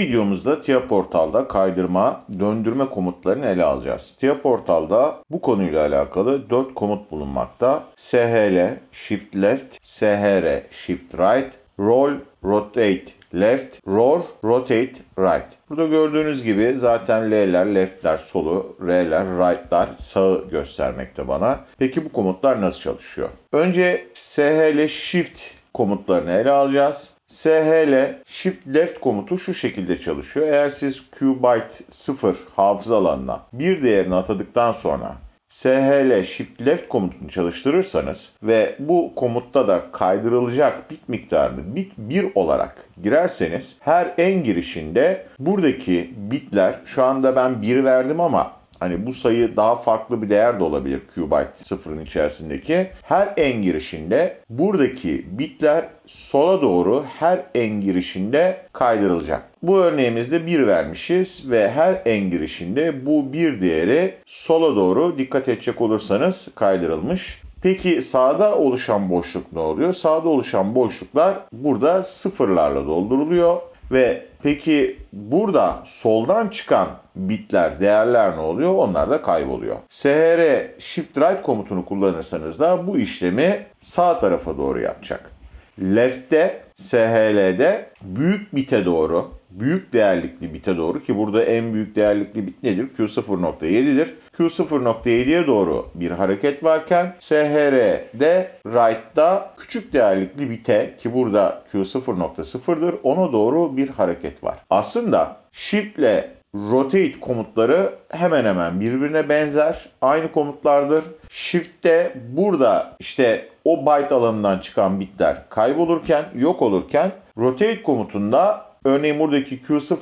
videomuzda TIA Portal'da kaydırma, döndürme komutlarını ele alacağız. TIA Portal'da bu konuyla alakalı 4 komut bulunmakta. SHL, Shift Left, SHR, Shift Right, Roll, Rotate Left, Roll, Rotate Right. Burada gördüğünüz gibi zaten L'ler, left'ler solu, R'ler, right'lar sağı göstermekte bana. Peki bu komutlar nasıl çalışıyor? Önce SHL Shift komutlarını ele alacağız. SHL Shift Left komutu şu şekilde çalışıyor. Eğer siz QByte 0 hafıza alanına bir değerini atadıktan sonra SHL Shift Left komutunu çalıştırırsanız ve bu komutta da kaydırılacak bit miktarını bit 1 olarak girerseniz her en girişinde buradaki bitler, şu anda ben 1 verdim ama hani bu sayı daha farklı bir değer de olabilir QByte 0'ın içerisindeki. Her en girişinde buradaki bitler sola doğru her en girişinde kaydırılacak. Bu örneğimizde 1 vermişiz ve her en girişinde bu 1 değeri sola doğru dikkat edecek olursanız kaydırılmış. Peki sağda oluşan boşluk ne oluyor? Sağda oluşan boşluklar burada sıfırlarla dolduruluyor. Ve peki burada soldan çıkan bitler, değerler ne oluyor? Onlar da kayboluyor. SHR Shift Right komutunu kullanırsanız da bu işlemi sağ tarafa doğru yapacak. Left'te, SHL'de büyük bite doğru, büyük değerlikli bite doğru, ki burada en büyük değerlikli bit nedir? Q0.7'dir. Q0.7'ye doğru bir hareket varken SHR'de Right'ta küçük değerlikli bite, ki burada Q0.0'dır, ona doğru bir hareket var. Aslında Shift ile Rotate komutları hemen hemen birbirine benzer. Aynı komutlardır. Shift'te burada işte o byte alanından çıkan bitler kaybolurken, yok olurken, Rotate komutunda örneğin buradaki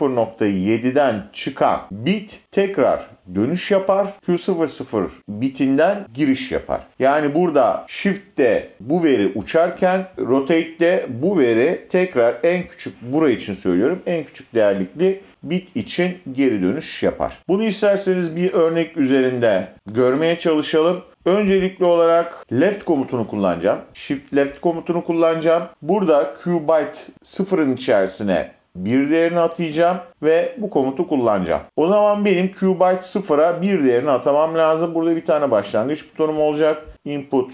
Q0.7'den çıkan bit tekrar dönüş yapar. Q00 bitinden giriş yapar. Yani burada Shift'te bu veri uçarken Rotate'de bu veri tekrar en küçük, burayı için söylüyorum, en küçük değerlikli bit için geri dönüş yapar. Bunu isterseniz bir örnek üzerinde görmeye çalışalım. Öncelikli olarak left komutunu kullanacağım. Shift left komutunu kullanacağım. Burada QByte 0'ın içerisine bir değerini atayacağım ve bu komutu kullanacağım. O zaman benim QByte 0'a bir değerini atamam lazım. Burada bir tane başlangıç butonum olacak. Input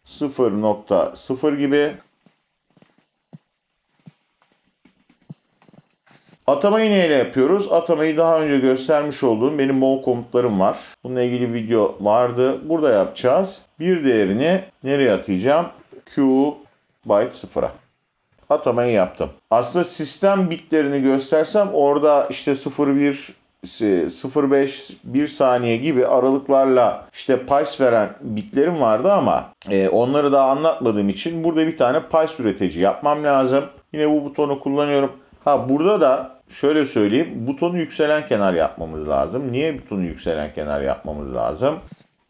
0.0 gibi. Atamayı neyle yapıyoruz? Atamayı daha önce göstermiş olduğum benim bol komutlarım var. Bununla ilgili video vardı. Burada yapacağız. Bir değerini nereye atayacağım? QByte 0'a. Atamayı yaptım. Aslında sistem bitlerini göstersem orada işte 0.1, 0.5, 1 saniye gibi aralıklarla işte pulse veren bitlerim vardı ama onları daha anlatmadığım için burada bir tane pulse üretici yapmam lazım. Yine bu butonu kullanıyorum. Burada da şöyle söyleyeyim, butonu yükselen kenar yapmamız lazım. Niye butonu yükselen kenar yapmamız lazım?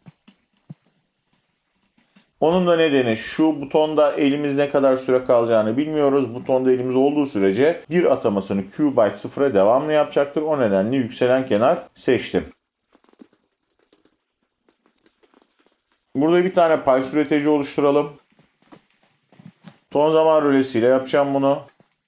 Onun da nedeni şu: butonda elimiz ne kadar süre kalacağını bilmiyoruz. Butonda elimiz olduğu sürece bir atamasını QByte 0'a devamlı yapacaktır. O nedenle yükselen kenar seçtim. Burada bir tane pulse üretici oluşturalım. Ton zaman rölesiyle yapacağım bunu.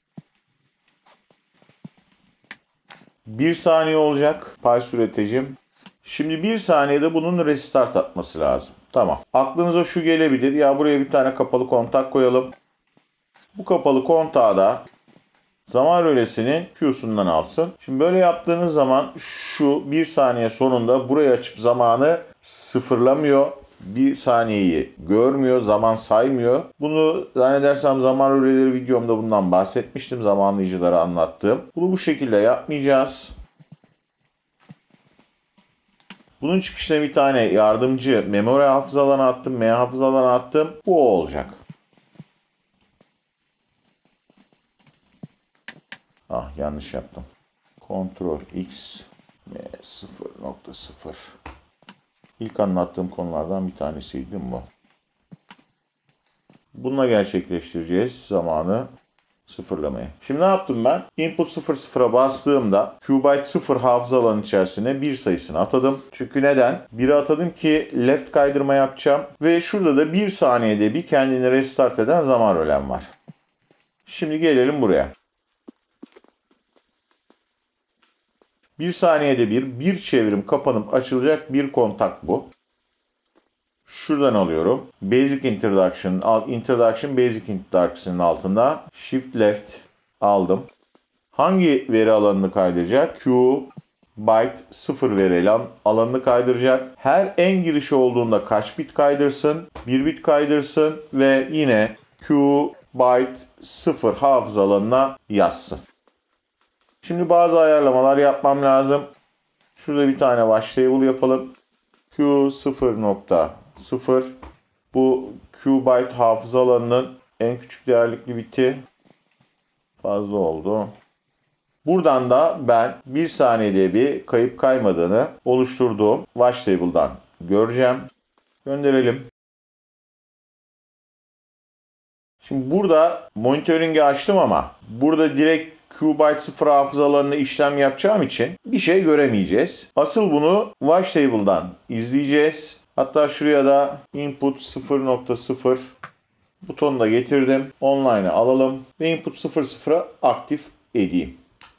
1 saniye olacak pulse üreticim. Şimdi 1 saniyede bunun restart atması lazım. Tamam. Aklınıza şu gelebilir: ya buraya bir tane kapalı kontak koyalım. Bu kapalı kontağı da zaman rölesinin Q'sundan alsın. Şimdi böyle yaptığınız zaman şu 1 saniye sonunda burayı açıp zamanı sıfırlamıyor. 1 saniyeyi görmüyor, zaman saymıyor. Bunu zannedersem zaman röleleri videomda bundan bahsetmiştim. Zamanlayıcıları anlattım. Bunu bu şekilde yapmayacağız. Bunun çıkışına bir tane yardımcı memori hafıza alanı attım, M hafıza alanı attım. Bu olacak. Yanlış yaptım. Ctrl X M0.0. İlk anlattığım konulardan bir tanesiydi bu. Bununla gerçekleştireceğiz zamanı sıfırlamayı. Şimdi ne yaptım ben? Input 00'a bastığımda QByte 0 hafıza alanı içerisine bir sayısını atadım. Çünkü neden? 1'i atadım ki left kaydırma yapacağım. Ve şurada da 1 saniyede bir kendini restart eden zaman rölem var. Şimdi gelelim buraya. 1 saniyede bir çevrim kapanıp açılacak bir kontak bu. Şuradan alıyorum. Basic Introduction Basic Introduction'ın altında Shift Left aldım. Hangi veri alanını kaydıracak? Q byte 0 veri alanını kaydıracak. Her en girişi olduğunda kaç bit kaydırsın? 1 bit kaydırsın ve yine Q byte 0 hafıza alanına yazsın. Şimdi bazı ayarlamalar yapmam lazım. Şurada bir tane wash table yapalım. Q 0.0 bu Q byte hafıza alanının en küçük değerlikli biti fazla oldu. Buradan da ben 1 saniyede bir kayıp kaymadığını oluşturduğum wash table'dan göreceğim. Gönderelim. Şimdi burada monitoring'i açtım ama burada direkt Qbyte 0 hafıza alanına işlem yapacağım için bir şey göremeyeceğiz. Asıl bunu wash table'dan izleyeceğiz. Hatta şuraya da input 0.0 butonunu da getirdim. Online'a alalım ve input 0.0'ı aktif edeyim.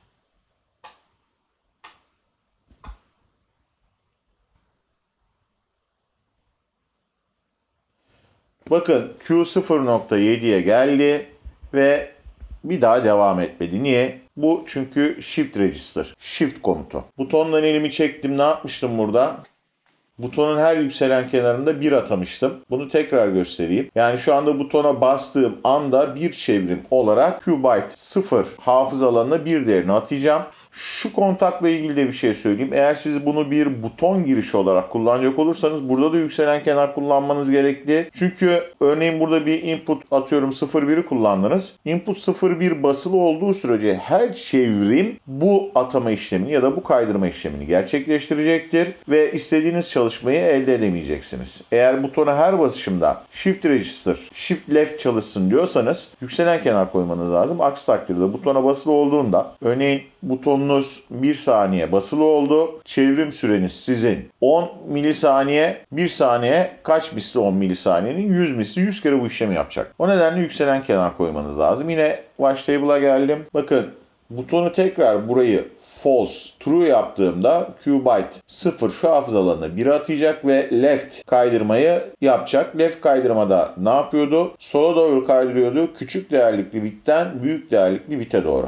Bakın Q 0.7'ye geldi ve bir daha devam etmedi. Niye? Bu çünkü Shift Register. Shift komutu. Butondan elimi çektim. Ne yapmıştım burada? Butonun her yükselen kenarında 1 atamıştım. Bunu tekrar göstereyim. Yani şu anda butona bastığım anda bir çevrim olarak Qbyte 0 hafıza alanına bir değerini atacağım. Şu kontakla ilgili de bir şey söyleyeyim. Eğer siz bunu bir buton girişi olarak kullanacak olursanız burada da yükselen kenar kullanmanız gerekli. Çünkü örneğin burada bir input atıyorum 0.1'i kullandınız. Input 0.1 basılı olduğu sürece her çevrim bu atama işlemini ya da bu kaydırma işlemini gerçekleştirecektir ve istediğiniz çalışmayı elde edemeyeceksiniz. Eğer butona her basışımda Shift Register, Shift Left çalışsın diyorsanız yükselen kenar koymanız lazım. Aksi takdirde butona basılı olduğunda örneğin butonunuz 1 saniye basılı oldu. Çevrim süreniz sizin 10 milisaniye. 1 saniye kaç misli 10 milisaniyenin? 100 misli. 100 kere bu işlemi yapacak. O nedenle yükselen kenar koymanız lazım. Yine wash table'a geldim. Bakın butonu tekrar burayı false, true yaptığımda Qbyte 0 şu hafıza alanına 1 atacak ve left kaydırmayı yapacak. Left kaydırmada ne yapıyordu? Sola doğru kaydırıyordu. Küçük değerlikli bitten büyük değerlikli bite doğru.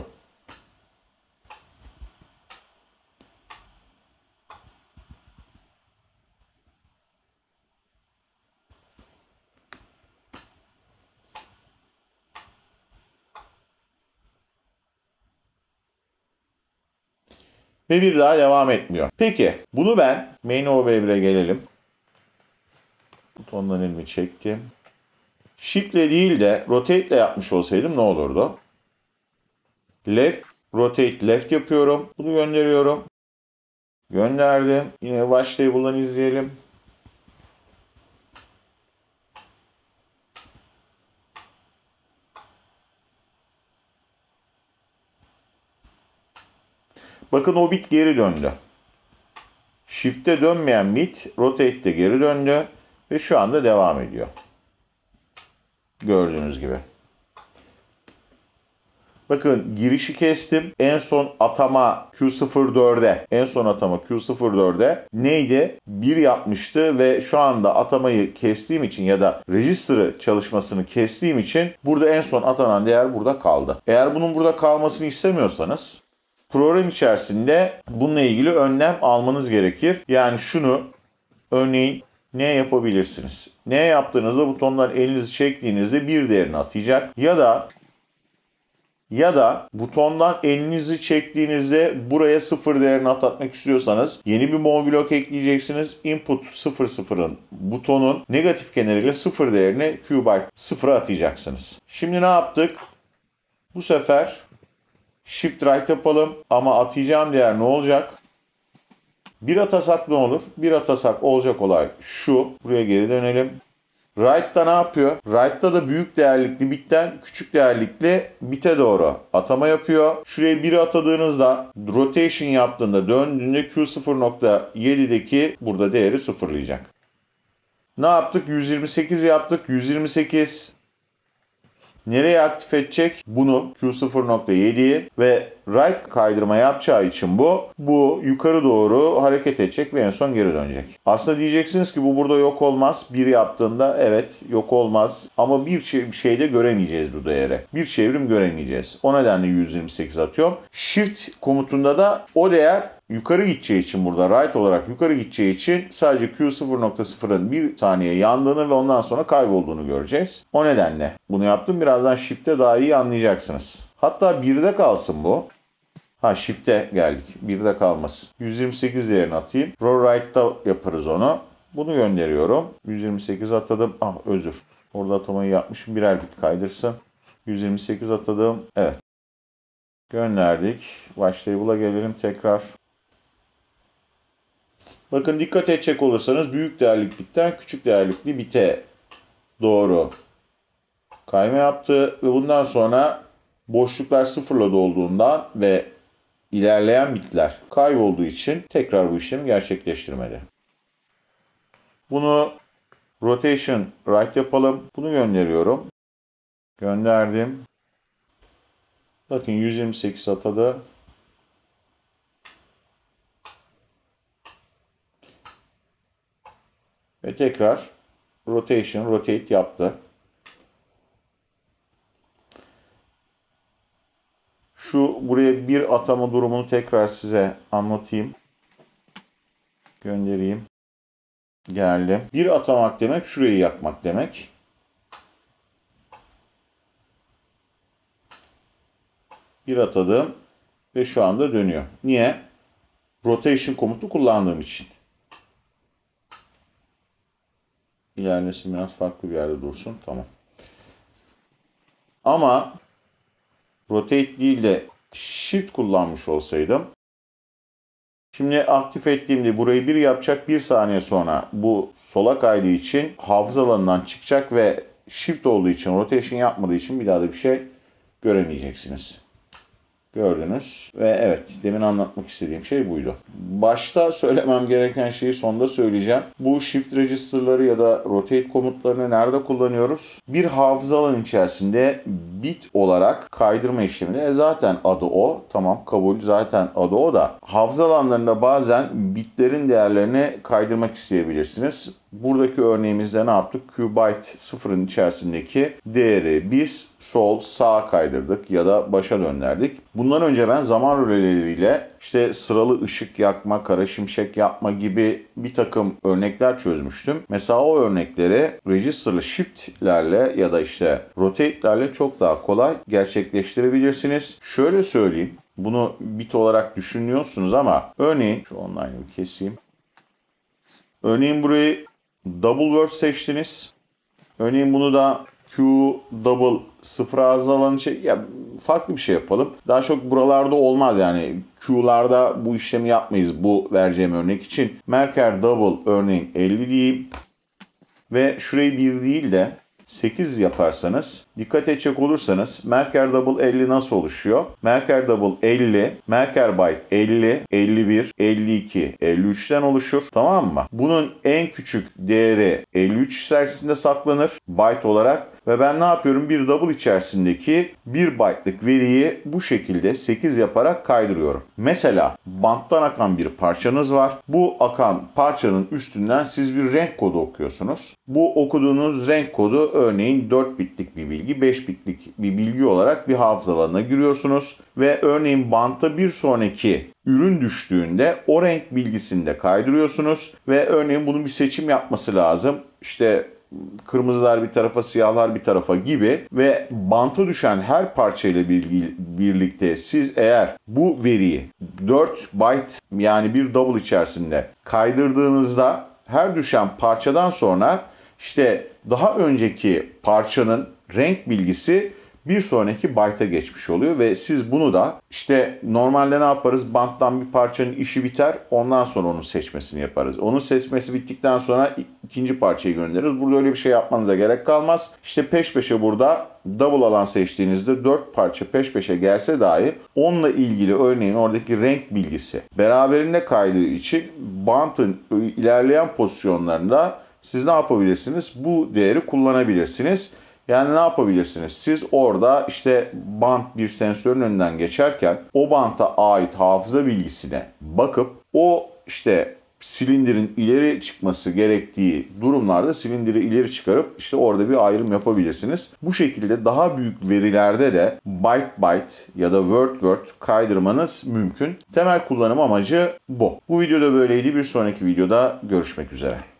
Ve bir daha devam etmiyor. Peki bunu ben main OV1'e gelelim. Butondan elimi çektim. Shift ile değil de rotate ile yapmış olsaydım ne olurdu? Left, rotate left yapıyorum. Bunu gönderiyorum. Gönderdim. Yine wash table'dan izleyelim. Bakın o bit geri döndü. Shift'e dönmeyen bit rotate'de geri döndü ve şu anda devam ediyor. Gördüğünüz gibi. Bakın girişi kestim. En son atama Q04'e neydi? 1 yapmıştı ve şu anda atamayı kestiğim için ya da register'ı çalışmasını kestiğim için burada en son atanan değer burada kaldı. Eğer bunun burada kalmasını istemiyorsanız program içerisinde bununla ilgili önlem almanız gerekir. Yani şunu örneğin ne yapabilirsiniz? Ne yaptığınızda butondan elinizi çektiğinizde bir değerini atacak ya da butondan elinizi çektiğinizde buraya 0 değerini atmak istiyorsanız yeni bir move block ekleyeceksiniz. Input 00'ın butonun negatif kenarıyla 0 değerini Qbyte 0'a atacaksınız. Şimdi ne yaptık? Bu sefer Shift Right yapalım ama atacağım değer ne olacak? Bir atasak ne olur? Bir atasak olacak olay şu. Buraya geri dönelim. Right'ta ne yapıyor? Right'ta da büyük değerlikli bitten küçük değerlikli bite doğru atama yapıyor. Şuraya 1'i atadığınızda rotation yaptığında döndüğünde Q0.7'deki burada değeri sıfırlayacak. Ne yaptık? 128 yaptık. 128 Nereye aktif edecek? Bunu Q0.7'yi ve right kaydırma yapacağı için bu yukarı doğru hareket edecek ve en son geri dönecek. Aslında diyeceksiniz ki bu burada yok olmaz. Bir yaptığında evet yok olmaz ama bir şeyde göremeyeceğiz bu değeri. Bir çevrim göremeyeceğiz. O nedenle 128 atıyorum. Shift komutunda da o değer yukarı gideceği için burada right olarak yukarı gideceği için sadece Q0.0'ın bir saniye yandığını ve ondan sonra kaybolduğunu göreceğiz. O nedenle bunu yaptım. Birazdan Shift'te daha iyi anlayacaksınız. Hatta 1'de kalsın bu. Shift'e geldik. 1'de kalmasın. 128 değerini atayım. Row right'ta yaparız onu. Bunu gönderiyorum. 128 atadım. Özür. Orada atamayı yapmışım. Birer bit kaydırsın. 128 atadım. Evet. Gönderdik. Başlayıbıla gelelim tekrar. Bakın dikkat edecek olursanız büyük değerlik bitten küçük değerlikli bite doğru kayma yaptı. Ve bundan sonra boşluklar sıfırla dolduğundan ve ilerleyen bitler kaybolduğu için tekrar bu işlemi gerçekleştirmedi. Bunu rotation right yapalım. Bunu gönderiyorum. Gönderdim. Bakın 128 atadı. Ve tekrar rotate yaptı. Buraya bir atama durumunu tekrar size anlatayım. Göndereyim. Geldim. Bir atamak demek şurayı yakmak demek. Bir atadım ve şu anda dönüyor. Niye? Rotation komutu kullandığım için. İlerlesin biraz farklı bir yerde dursun. Tamam. Ama rotate değil de shift kullanmış olsaydım. Şimdi aktif ettiğimde burayı 1 yapacak, 1 saniye sonra bu sola kaydığı için hafıza alanından çıkacak ve shift olduğu için, rotation yapmadığı için bir daha da bir şey göremeyeceksiniz. Gördünüz ve evet, demin anlatmak istediğim şey buydu. Başta söylemem gereken şeyi sonda söyleyeceğim. Bu shift register'ları ya da rotate komutlarını nerede kullanıyoruz? Bir hafıza alanı içerisinde bit olarak kaydırma işleminde. Zaten adı o. Tamam, kabul, zaten adı o da. Hafıza alanlarında bazen bitlerin değerlerini kaydırmak isteyebilirsiniz. Buradaki örneğimizde ne yaptık? Qbyte sıfırın içerisindeki değeri biz sol sağa kaydırdık ya da başa döndürdük. Bundan önce ben zaman röleleriyle işte sıralı ışık yakma, kara şimşek yapma gibi bir takım örnekler çözmüştüm. Mesela o örnekleri register'lı shift'lerle ya da işte rotate'lerle çok daha kolay gerçekleştirebilirsiniz. Şöyle söyleyeyim. Bunu bit olarak düşünüyorsunuz ama örneğin şu online'ı keseyim. Örneğin burayı double word seçtiniz. Örneğin bunu da Q double sıfır arıza alanı farklı bir şey yapalım. Daha çok buralarda olmaz yani. Q'larda bu işlemi yapmayız bu vereceğim örnek için. Merker double örneğin 50 diyeyim. Ve şurayı 1 değil de 8 yaparsanız, dikkat edecek olursanız Merker double 50 nasıl oluşuyor? Merker double 50, Merker byte 50, 51, 52, 53'ten oluşur. Tamam mı? Bunun en küçük değeri 53 içerisinde saklanır byte olarak. Ve ben ne yapıyorum? Bir double içerisindeki 1 byte'lık veriyi bu şekilde 8 yaparak kaydırıyorum. Mesela banttan akan bir parçanız var. Bu akan parçanın üstünden siz bir renk kodu okuyorsunuz. Bu okuduğunuz renk kodu örneğin 4 bitlik bir bilgi, 5 bitlik bir bilgi olarak bir hafıza alanına giriyorsunuz. Ve örneğin bantta bir sonraki ürün düştüğünde o renk bilgisini de kaydırıyorsunuz. Ve örneğin bunun bir seçim yapması lazım. İşte kırmızılar bir tarafa, siyahlar bir tarafa gibi ve banta düşen her parçayla birlikte siz eğer bu veriyi 4 byte yani bir double içerisinde kaydırdığınızda her düşen parçadan sonra işte daha önceki parçanın renk bilgisi bir sonraki byte'a geçmiş oluyor ve siz bunu da işte normalde ne yaparız? Banttan bir parçanın işi biter. Ondan sonra onun seçmesini yaparız. Onun seçmesi bittikten sonra ikinci parçayı göndeririz. Burada öyle bir şey yapmanıza gerek kalmaz. İşte peş peşe burada double alan seçtiğinizde 4 parça peş peşe gelse dahi onunla ilgili örneğin oradaki renk bilgisi beraberinde kaydığı için bantın ilerleyen pozisyonlarında siz ne yapabilirsiniz? Bu değeri kullanabilirsiniz. Yani ne yapabilirsiniz? Siz orada işte bant bir sensörün önünden geçerken o banta ait hafıza bilgisine bakıp o işte silindirin ileri çıkması gerektiği durumlarda silindiri ileri çıkarıp işte orada bir ayrım yapabilirsiniz. Bu şekilde daha büyük verilerde de byte byte ya da word word kaydırmanız mümkün. Temel kullanım amacı bu. Bu videoda böyleydi. Bir sonraki videoda görüşmek üzere.